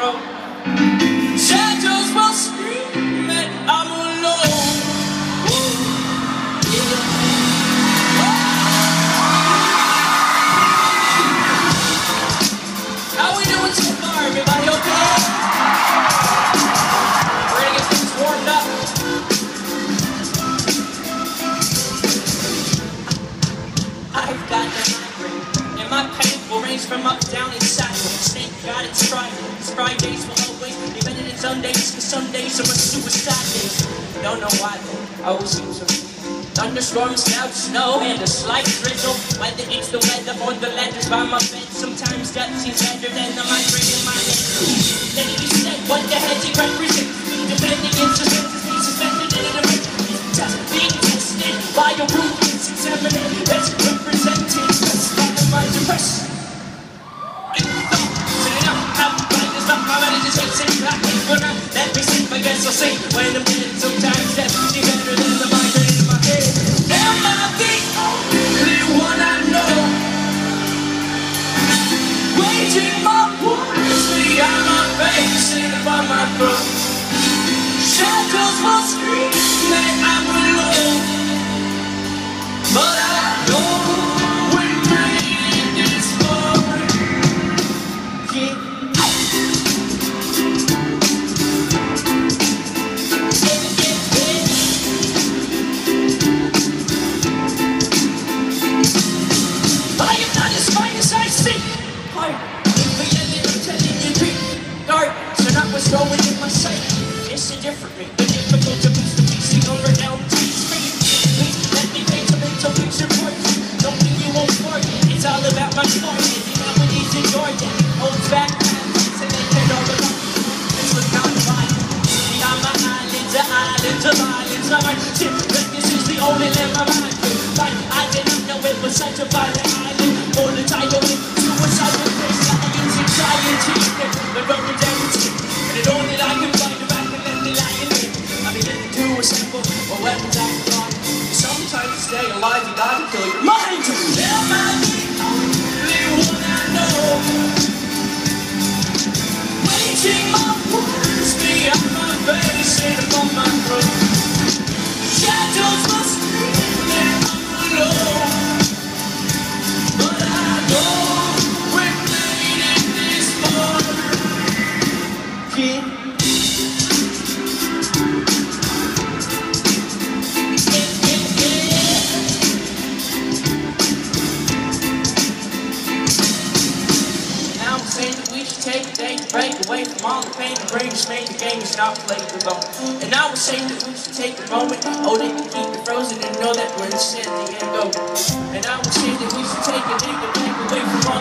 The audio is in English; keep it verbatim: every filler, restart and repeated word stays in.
throat. Shadows will scream that I'm alone. Yeah. How we doing so far, everybody? Okay? We're gonna get things warmed up. I've got the migraine, and my pain will range from up, down, and sideways. Thank God it's Friday. These Fridays will always be better than Sundays, because Sundays are my suicide days. Don't know why though, I always seem to be. Thunderstorms, clouds, snow, and a slight drizzle. Whether it's the weather or the letters by my bed, sometimes that seems better than the migraine in my head. Then you said what the headache represents. Defending against the senses, be suspended in an event. Just being tested by a root examination. That's represented just by the mind depressed. In thought, sitting up, out, right, there's not my money to take, sitting back, for now. Let me sleep, I guess I'll see when I'm dead. Sometimes that's better than the migraine in my head. Am I the only one I know? Waging my wars beyond my face and above my throat. Shadows will scream that I'm alone, but I know we made it this far. Yeah. I am not as fine as I seem. If we ended up telling you dream, darkness are not what's going in my sight. It's a different me, the difficult to piece the piecing over down to the street. Please let me paint a mental picture for you. Something you won't forget. It's all about my story. You know what he's in Georgia. Holds back hands and they can all the rock. It's what kind of vibe. Beyond my islands, the islands of islands. I'm like, shit, but this is the only land my mind could find. I did not know it was such a violent island. For the title with suicide with face lions, anxiety, the rubber down the stick. And it only I can find a back and let the lion live. I begin to assemble my weapons out of line. Sometimes to stay alive, you gotta kill your mind. Am I the only one I know? Waging my wars beyond my face and above my throat. Shadows will scream that I'm alone, but I know we made it this far. Yeah. Take a day to break away from all the pain the brain just made the game is not played alone. And I was saying that we should take a moment, hold it and keep it frozen and know that we're in sin the end over. And I was saying that we should take a day to break away from all